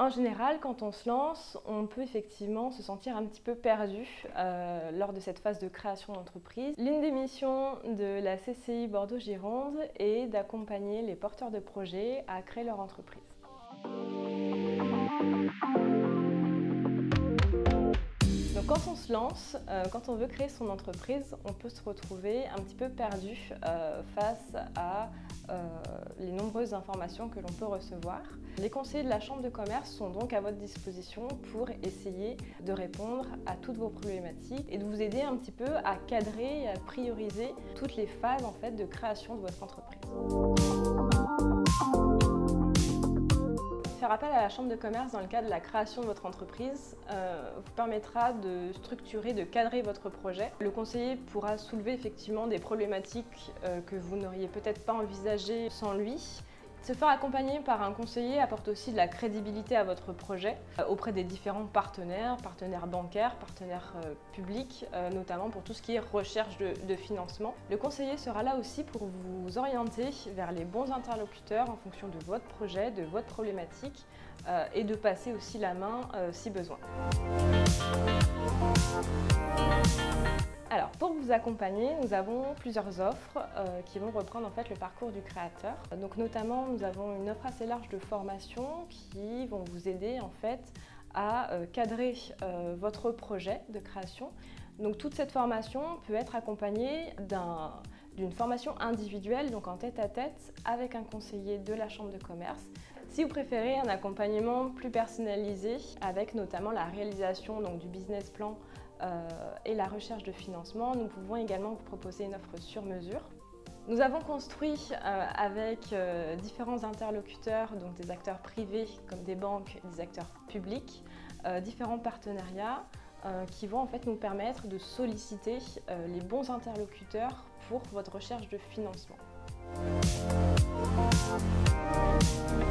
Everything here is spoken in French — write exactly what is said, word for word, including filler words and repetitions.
En général, quand on se lance, on peut effectivement se sentir un petit peu perdu euh, lors de cette phase de création d'entreprise. L'une des missions de la C C I Bordeaux-Gironde est d'accompagner les porteurs de projets à créer leur entreprise. Donc quand on se lance, euh, quand on veut créer son entreprise, on peut se retrouver un petit peu perdu euh, face à euh, les nombreuses informations que l'on peut recevoir. Les conseillers de la Chambre de commerce sont donc à votre disposition pour essayer de répondre à toutes vos problématiques et de vous aider un petit peu à cadrer et à prioriser toutes les phases en fait, de création de votre entreprise. Faire appel à la Chambre de commerce dans le cadre de la création de votre entreprise euh, vous permettra de structurer, de cadrer votre projet. Le conseiller pourra soulever effectivement des problématiques euh, que vous n'auriez peut-être pas envisagées sans lui. Se faire accompagner par un conseiller apporte aussi de la crédibilité à votre projet euh, auprès des différents partenaires, partenaires bancaires, partenaires euh, publics, euh, notamment pour tout ce qui est recherche de, de financement. Le conseiller sera là aussi pour vous orienter vers les bons interlocuteurs en fonction de votre projet, de votre problématique euh, et de passer aussi la main euh, si besoin. Alors, pour vous accompagner, nous avons plusieurs offres euh, qui vont reprendre en fait le parcours du créateur. Donc, notamment, nous avons une offre assez large de formations qui vont vous aider en fait à euh, cadrer euh, votre projet de création. Donc, toute cette formation peut être accompagnée d'un, d'une formation individuelle, donc en tête-à-tête, avec un conseiller de la Chambre de commerce. Si vous préférez un accompagnement plus personnalisé, avec notamment la réalisation donc, du business plan Euh, et la recherche de financement, nous pouvons également vous proposer une offre sur mesure. Nous avons construit euh, avec euh, différents interlocuteurs, donc des acteurs privés comme des banques, des acteurs publics, euh, différents partenariats euh, qui vont en fait nous permettre de solliciter euh, les bons interlocuteurs pour votre recherche de financement.